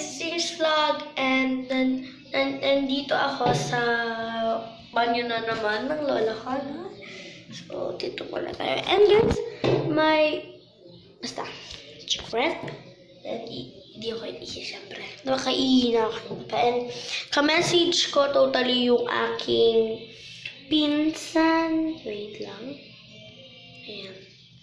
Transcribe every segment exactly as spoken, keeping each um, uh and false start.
guys, change vlog and then and, nandito ako sa banyo na naman ng lola ko, no? So, dito muna tayo. And guys, my basta, friend, and hindi ako inisip, syempre. Nakaihi na ako. And ka-message ko totally yung aking pinsan. Wait lang. Ayan.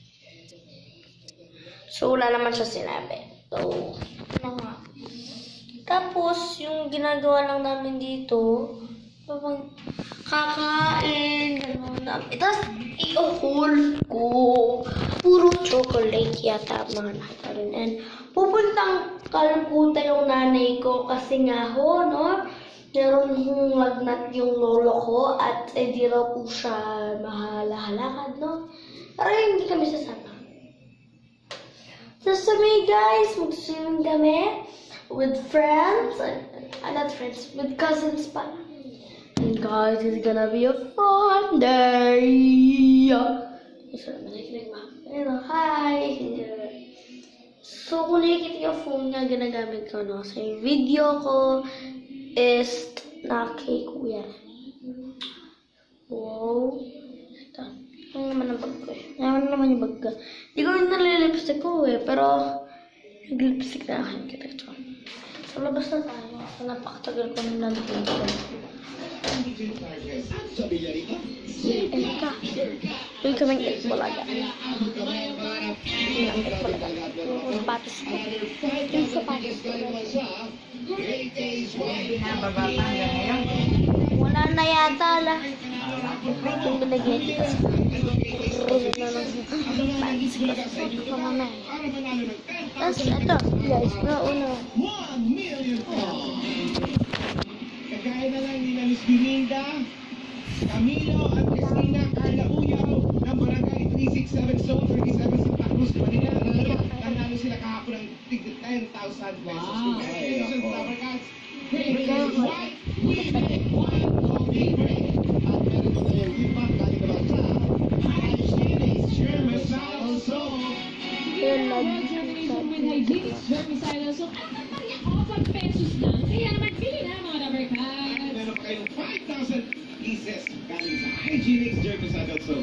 So, wala naman siya sinabi. So, ano nga. Tapos, yung ginagawa lang namin dito, parang kakain, gano'n. Tapos, i-hold ko. Puro chocolate yata mga nakita rin. And, pupuntang Kalkuta yung nanay ko kasi nga ho, no? Meron hong lagnat yung lolo ko at eh, di raw po siya mahala-halakad, no? Pero hindi kami sasama. So, sa may guys, mag-swimming kami with friends, uh, not friends, with cousins pa. And guys, it's gonna be a fun day! So, naman nakikinig ba? Hello, hi! So, kung nakikita yung phone na ginagamit ko, no? So, yung video ko is na kay Kuya. Wow! Ito. Ano naman ang bag ko eh. Ano naman yung bag ko. Hindi ko rin nalilipstick ko eh. Pero, nag-lipstick na akin. Kita ito. So, labas na tayo. So, napakatagal ko nang nandito. Eka. Doon kaming itbolaga. Yung itbolaga. Yung sapatos ko. Yung sapatos ko. Wala na yata lah. Yung binagyan kita sa rosy na lang pants ko sa sa'yo pa mamaya. Tapos ito guys, una-una. Kagaya na lang ni Miss Bilinda, Camilo at Christina Carla Uyaw ng Barangay three six seven Zone thirty-seven Santa Cruz, Manila. Nanalo sila kahapon ng ten thousand pesos. Congratulations, Flabbergats! Great is white, we make one coffee break. At meron ko tayong impact galing naman sa Hygienics Germicidal Soap. Hygienics Germicidal Soap. At naman offer pesos lang. Kaya naman pili na mga Flabbergats. Meron pa kayong five thousand pieces galing sa Hygienics Germicidal Soap.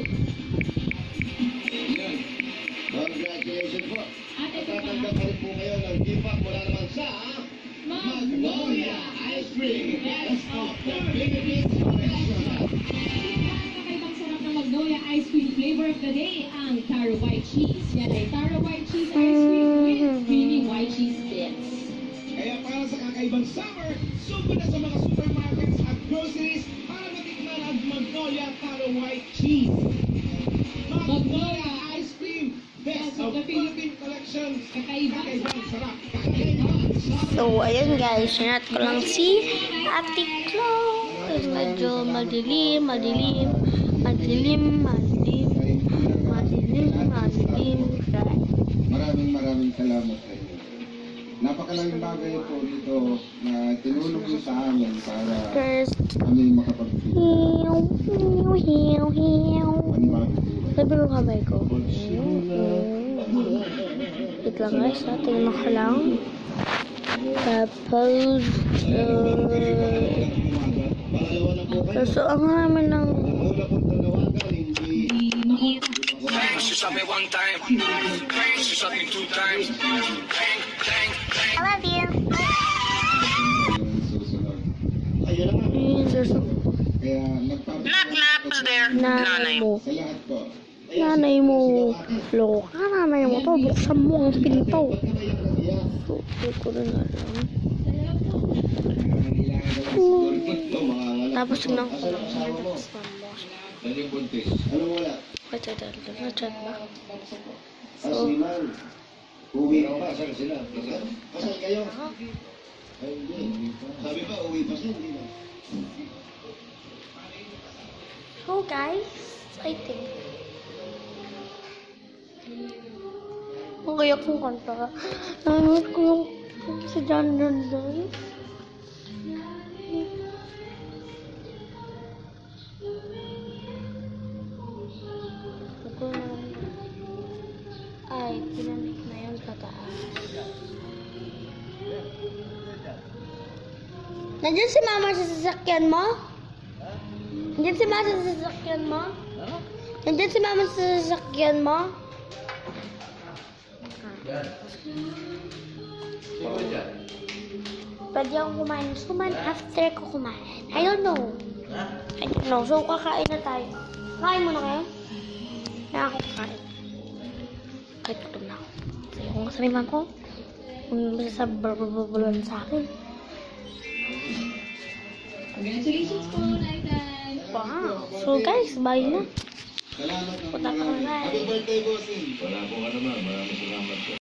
Yan. Congratulations po. At ito pa. Tatanggap pa rin po kayo ng impact mula naman sa Magnolia Ice Cream. Best of the Philippines Professional. Kakaibang sarap ng Magnolia Ice Cream flavor of the day, ang Taro White Cheese. Yan ay Taro White Cheese Ice Cream with creamy white cheese bits. Kaya para sa kakaibang summer, subo na sa mga supermarkets at groceries para matikman ang Magnolia Taro White Cheese. Magnolia Ice Cream. Best of the Philippine Collections. Kakaibang sarap. Kakaibang sarap. So, ayun guys, sinat ko lang si Ate Chloe. Medyo madilim, madilim, madilim, madilim, madilim, madilim. Maraming maraming salamat sa inyo. Napakalaking bagay po dito na tinulong niyo sa amin para First, kami makapag-video. hiu, hiu, hiu, hiu. Panibagong buhay. Sabi ko kamay ko. Wait lang guys, ha? Tingnan ko lang. Tapos, uh, so, ang namin ng She shot me one time, she shot me two times. Bang, bang, bang. I love you. Susunod. Ayun naman. Kaya nagpapasalamat Knock, knock, who's there? Nanay mo. sa lahat po. Nanay mo. Loko ka, nanay mo to. Buksan mo ang pinto. So, hindi ko rin alam. Tapos tignan ko lang. Daling buntis. Ano wala? Wait, wait, wait. Na-chat ba? So, uwi pa. Saan sila? Kasal kayo? Ay, hindi. Sabi pa, uwi pa sila. Hindi ba? So, guys, I think. Ang kaya kong kanta. Namit ko yung si John John John. Ay, tinamik na yun sa taas. Nandiyan si mama sa sasakyan mo? Nandiyan si mama sa sasakyan mo? Nandiyan si mama sa sasakyan mo? Pwede akong kumain. Gusto kumain after ko kumain. I don't know. I don't know. So, kakain na tayo. Kakain muna kayo? Na ako kakain. Kahit gutom na ako. Kasi kung sabi man ko, kung masasabababalan sa akin. Congratulations po, Nathan. Wow. So guys, bye na. Salamat. Punta ka na. Happy birthday, bossing. Wala po ka naman. Maraming salamat po.